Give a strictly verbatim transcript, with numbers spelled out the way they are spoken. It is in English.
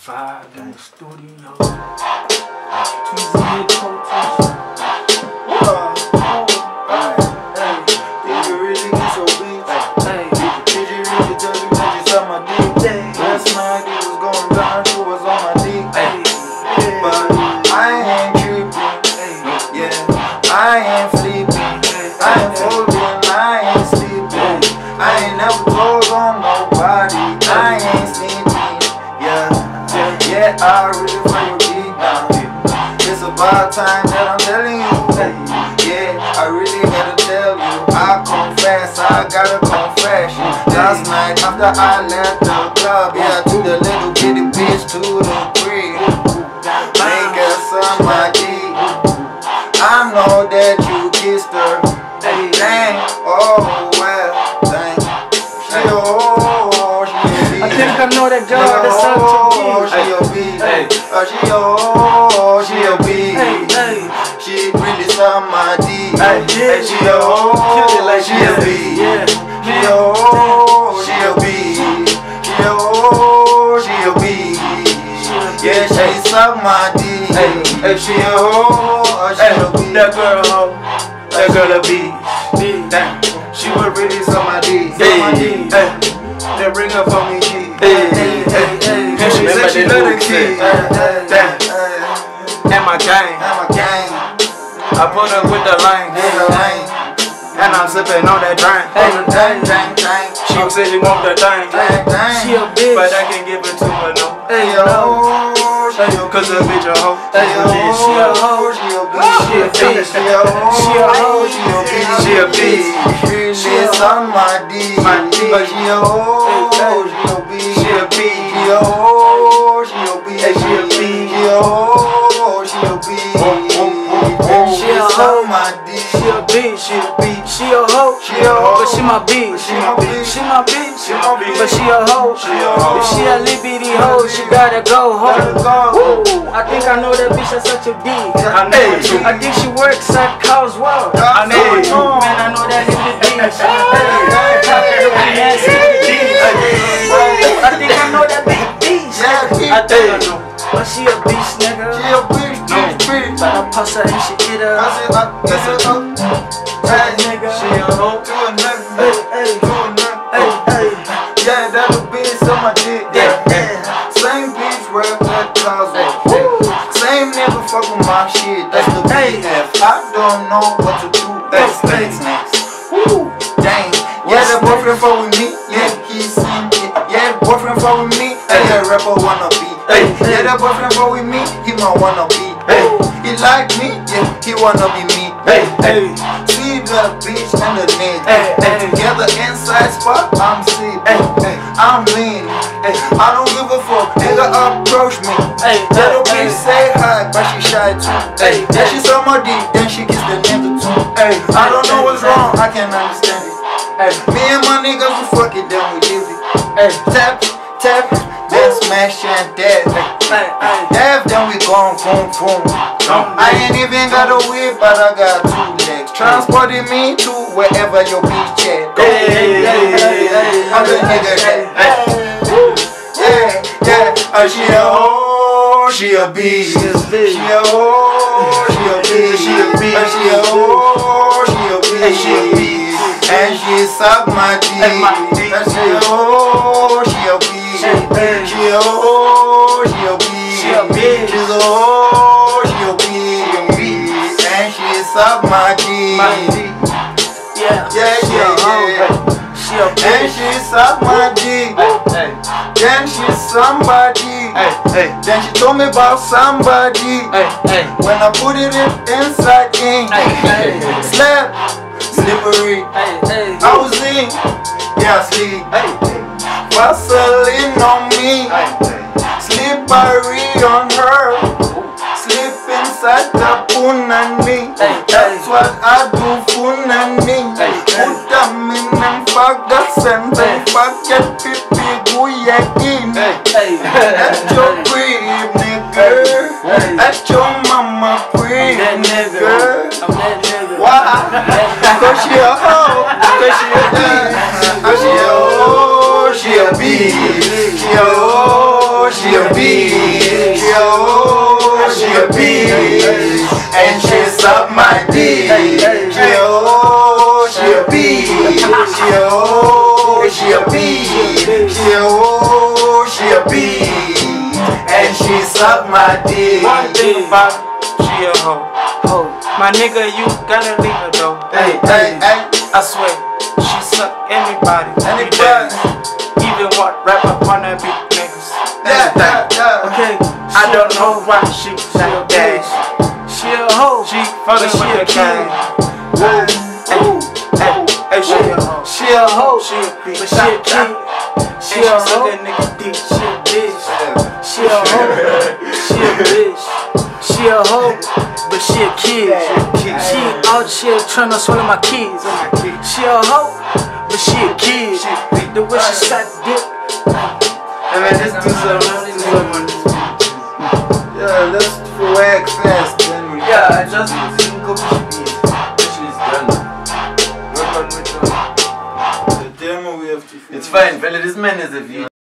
Five in the studio. Two in the coaches. Uh, hey, hey, did you really get your beat? Hey, did you really tell you that you suck my dick? Last night it was going down, she was on my dick. But I ain't tripping. Yeah, I ain't sleeping. I ain't folding, I ain't sleeping. I ain't never told on nobody. I ain't sleeping. Yeah. Yeah, I really feel your beat now. It's about time that I'm telling you. Yeah, I really gotta tell you. I confess, I got a confession. Last night after I left the club, yeah, to the little bitty bitch to the crib. Make her suck my dick. I know that you kissed her. Dang, oh well, dang. She oh, she I think I know that girl that's such a oh, she a beat. Oh, she oh, she a beat. She really suck my dick. Hey, she oh, she a beat. She oh, she a beat. She oh, she a beat. Yeah, she suck my dick. Hey, she oh, she a beat. That girl, ho. That girl a beat. Damn, she would really suck my dick. Suck my dick. They bring her for me, G. Hey, hey, hey, and she said she love the key. Damn, and my gang, and my gang. I put her with the lane, and I'm sipping on that drink. She said she want the thing, She a bitch, but I can't give it to her, no. Hey, no. Cause the bitch a hoe. She a hoe. She a bitch. She a hoe. She a hoe. She a bitch. She is on my D. But she a hoe. She a bitch. She a bitch. She a hoe. She a bitch. She a bitch. She a hoe. She a bitch. She a hoe. She a bitch. She a bitch. She a hoe. She a hoe. But she my bitch. She my bitch. She my bitch. She my bitch. But she a hoe. She a hoe. If she a little bitty hoe, she gotta go home. Woo! I think I know that bitch has such a D. I know it too. I think she works at Coswell. I know it too. Man, I know that hit the D. I think I know that big beast. I think I know. But she a beast, nigga. She a bitch, bitch, bitch. But I pass her and she get her. I said, I said, oh, hey, nigga. She a hoe. To a nigga. Hey, hey, To a nigga. hey, hey. Yeah, that a bitch on my dick. Yeah, yeah. Same bitch work at Coswell. Same nigga fuck with my shit. That's the B F. I don't know what to do. That's next, next. Woo, dang. Yeah, the boyfriend fuck with me. Yeah, he seen it. Yeah, the boyfriend fuck with me. Hey, that rapper wanna be. Hey, yeah, that boyfriend fuck with me. He might wanna be. Hey, he like me. Yeah, he wanna be me. Hey, hey. See the bitch and the nigga. Hey, hey. Together inside spot, I'm sleeping. Hey, hey. I'm lean. Hey, I don't give a fuck. Nigga approach me. Hey, little bitch say hi, but she shy too. Hey, yeah, she saw my D, then she kiss the nigga too. Hey, I don't know what's wrong, I can't understand it. Hey, me and my niggas we fuck it, then we leave it. Hey, tap, tap, then smash and dab. Hey, hey, dab, then we gon' boom, boom. I ain't even got a whip, but I got two legs. Transporting me to wherever your bitch at. Hey, hey, hey, hey, hey, I'm the nigga that. Yeah, yeah, uh, she a hoe, she a beast. She a hoe, she a beast. She a beast. Uh, she a hoe, she a beast. She a beast. And she suck my dick. Uh, she a hoe, she a beast. She a hoe, she a beast. She a beast. She's a hoe, she a beast. And she suck my dick. Yeah, yeah, yeah, yeah. She a bitch. And she suck my dick. Hey, then she's somebody. Hey, hey. Then she told me about somebody. Hey, hey. When I put it in, inside in, hey, hey. Slap, slippery. Hey, hey. I was in, yeah, sleep. Hey, Vaseline on me. Hey, slippery on her. Slip inside the punani. Hey, that's what I do, punani. Hey, put them in and fuck the sense and forget pipi guyakin. Hey, that's your crib, nigga. That's your mama crib, nigga. Why? Cause she a hoe, cause she a bitch. She a hoe, she a bitch. She a hoe, she a bitch. bitch, and she suck my dick. She a hoe, she a bitch. She a hoe, she a bitch. She a hoe, she a bitch, and she suck my dick. One thing about her, she a hoe. Hoe. My nigga, you gotta leave her though. Hey, hey, hey. I swear, she suck anybody. Anybody. Even what rapper wanna be niggas. Yeah, yeah, yeah. Okay, I don't know why she like that. She a hoe. She fucking with the gang. Hey, hey, hey, she a hoe. She a hoe. She a bitch. But she a kid. She a hoe. That nigga dick. She a bitch. She a hoe. She a bitch. She a hoe. But she a kid. She out here tryna swallow my kids. She a hoe. But she a kid. The way she suck dick. Hey man, let's do some, let's do some on this beat. Yeah, let's for wax fast, then we Yeah, just sing go beat. She's done. We're done with the demo we have to finish. It's fine, fella, this man is a V.